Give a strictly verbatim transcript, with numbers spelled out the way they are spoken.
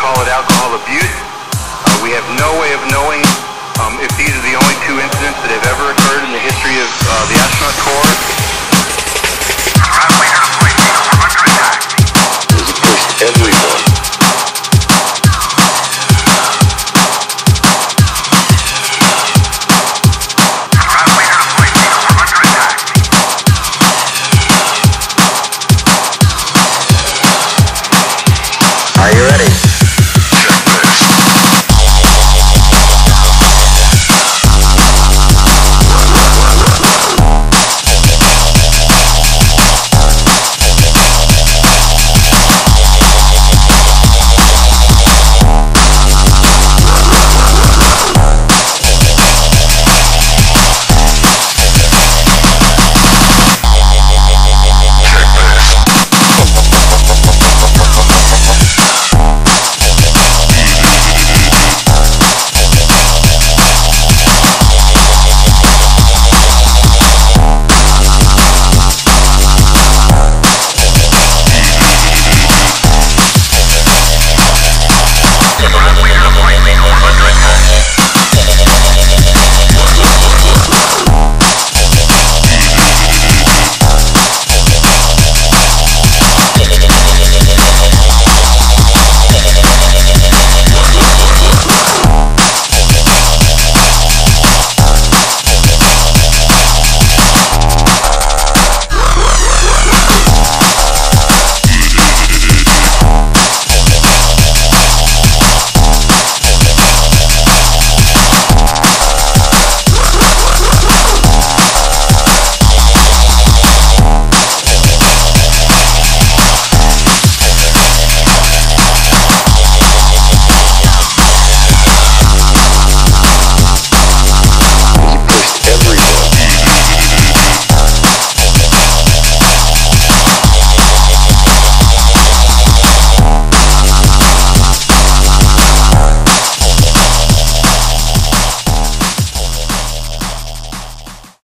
call it alcohol abuse. Uh, we have no way of knowing um, if these are the only two incidents that have ever occurred in the history of uh, the astronaut corps.